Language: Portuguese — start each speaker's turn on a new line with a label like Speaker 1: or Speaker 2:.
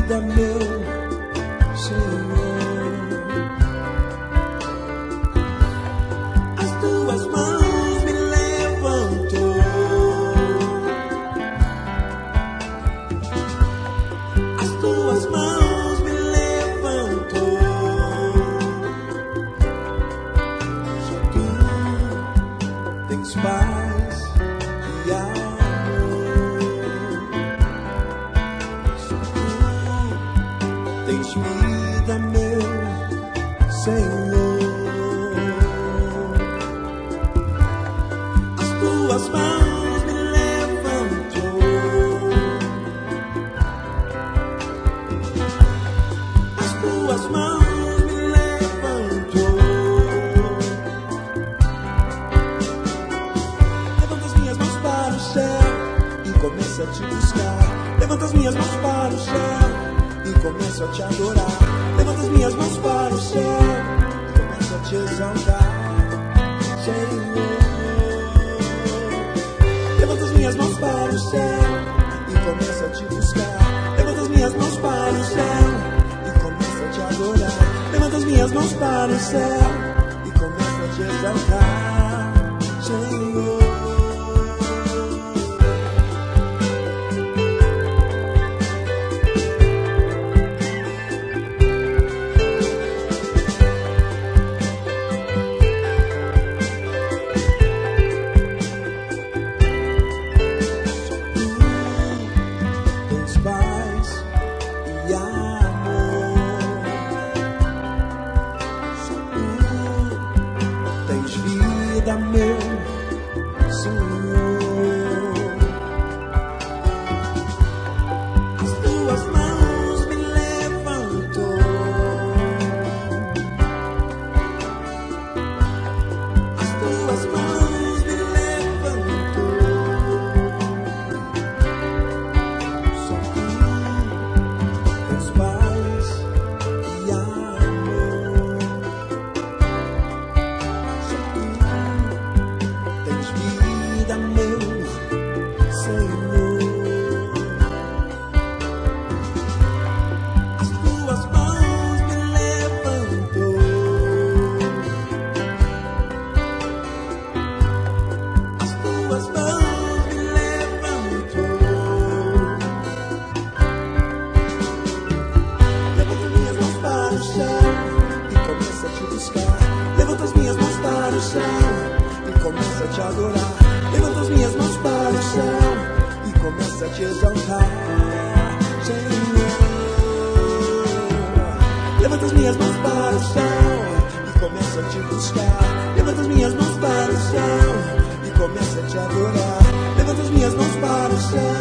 Speaker 1: vida, meu Senhor. As tuas mãos me levantou, as tuas mãos me levantou. Só tu tens paz e amor, só tu tens vida, meu Senhor. As tuas mãos me levantou, as tuas mãos me levantou. Levanta as minhas mãos para o céu e começo a te buscar. Levanta as minhas mãos para o céu e começo a te adorar. Levanta as minhas mãos para o céu e começo a te exaltar, Senhor. Levanta as minhas mãos para o céu e começo a te buscar. Levanta as minhas mãos para o céu e começo a te adorar. Levanta as minhas mãos para o céu e começo a te exaltar, Senhor. Tens paz e amor, só tu tens vida, meu Senhor. As tuas mãos me levantou, as tuas mãos me levantou. Só tu tens paz e amor, só tu tens vida, meu Senhor. As tuas mãos me levantou, as tuas mãos me levantou. Levanta as minhas mãos para o céu e começa a te buscar. Levanta as minhas mãos para o céu e começa a te adorar. Levanta as minhas mãos para o céu e começa a te exaltar, Senhor. Levanta as minhas mãos para o céu e começa a te buscar. Levanta as minhas mãos para o céu e começa a te adorar. Levanta as minhas mãos para o céu